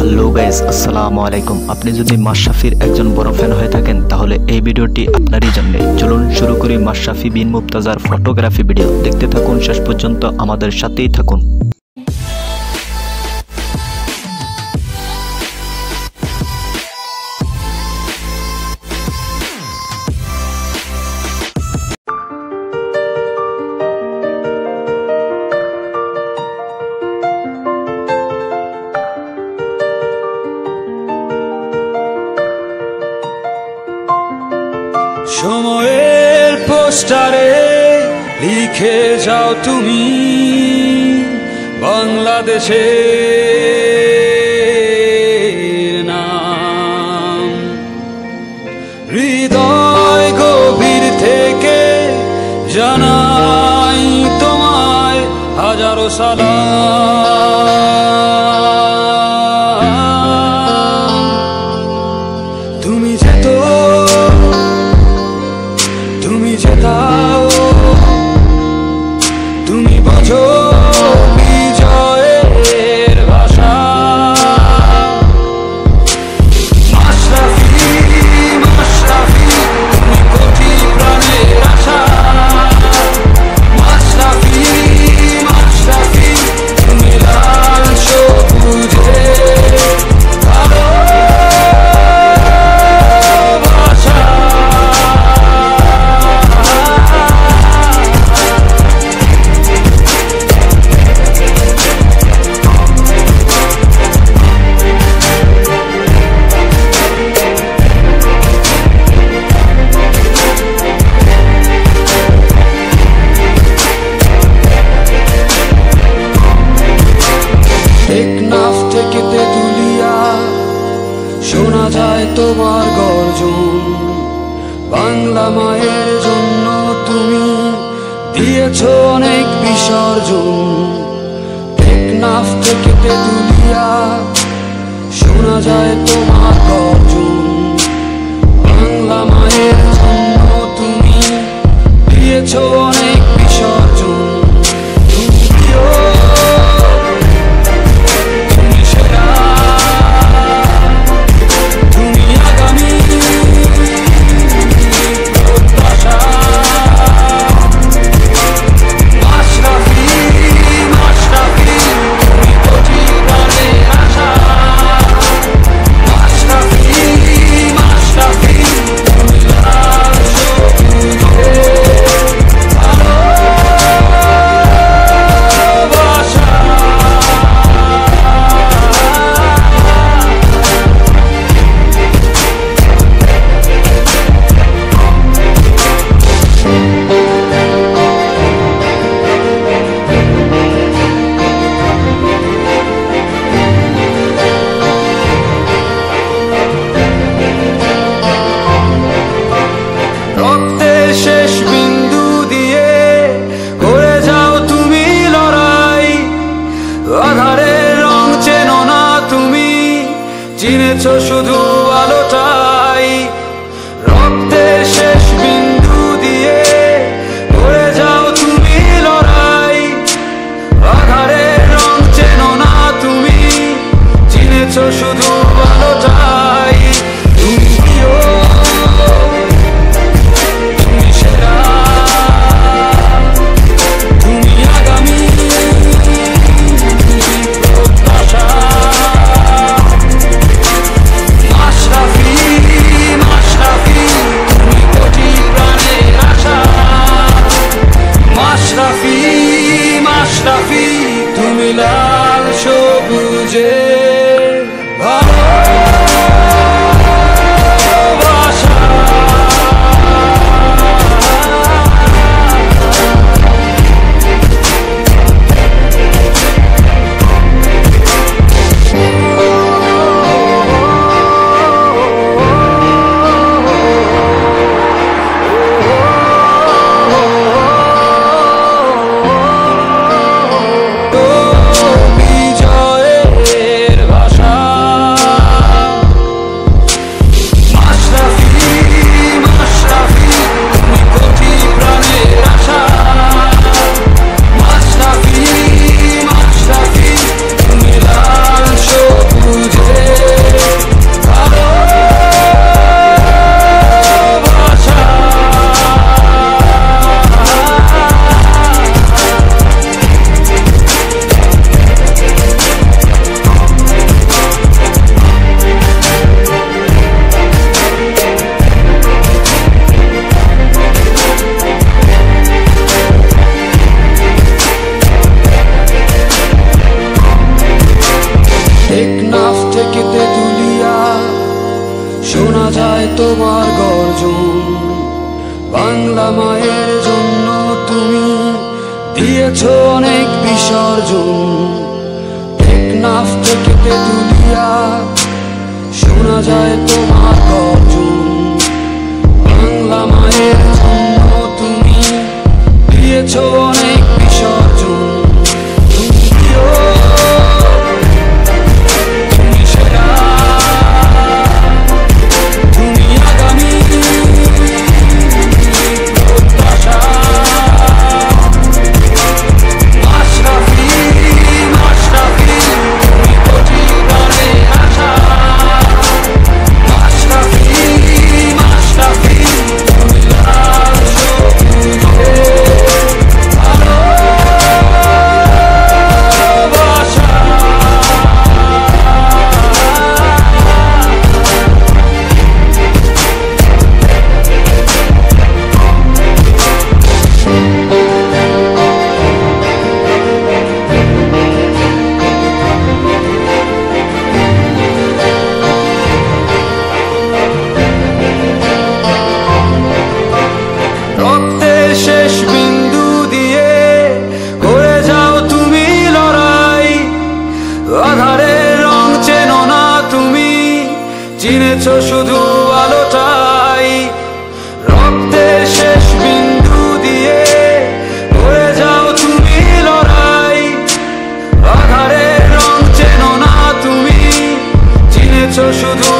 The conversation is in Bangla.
হ্যালো গাইস, আসসালামু আলাইকুম। আপনি যদি মাশরাফির একজন বড় ফ্যান হয়ে থাকেন তাহলে এই ভিডিওটি আপনারই জন্য। চলুন শুরু করি মাশরাফি বিন মুর্তজার ফটোগ্রাফি ভিডিও। দেখতে থাকুন, শেষ পর্যন্ত আমাদের সাথেই থাকুন। সময়ের পোস্টারে লিখে যাও তুমি বাংলাদেশের নাম। হৃদয় গভীর থেকে জানাই তোমায় হাজারো সালাম। তুমি যেতাও, তুমি বোঝো বিজয়ের ভাষা। মাশরাফি মাশরাফি তুমি কোটি প্রাণের আশা। মাশরাফি মাশরাফি তুমি লাল সবুজে শোনা যায় তোমার গর্জন। বাংলা মায়ের জন্য তুমি দিয়েছ অনেক বিসর্জন। টেকনাফ থেকে তেতুলিয়া শোনা যায় তোমার গর্জন। বাংলা মায়ের জন্য তুমি দিয়েছ অনেক বিসর্জন। শেষ বিন্দু দিয়ে করে যাও তুমি লড়াই। আধারের রং চেনো না তুমি, চিনেছ শুধু আলোটাই। রক্তের শেষ বিন্দু দিয়ে করে যাও তুমি লড়াই। আধারের রং চেনো না তুমি, চিনেছ শুধু আলোটাই। মাশরাফি তুমি লাল সবুজে ভালো। শোনা যায় তোমার গর্জন। বাংলা মায়ের জন্য তুমি দিয়েছ অনেক বিসর্জন। টেকনাফ থেকে তেতুলিয়া শোনা যায় তোমার গর্জন। বাংলা মায়ের জন্য তুমি দিয়েছ অনেক বিসর্জন। শেষ বিন্দু দিয়ে করে যাও তুমি লড়াই। আধারের রং চেনো না তুমি, চিনেছ শুধু আলোটাই। রক্তের শেষ বিন্দু দিয়ে করে যাও তুমি লড়াই। আধারের রং চেনো না তুমি, চিনেছ শুধু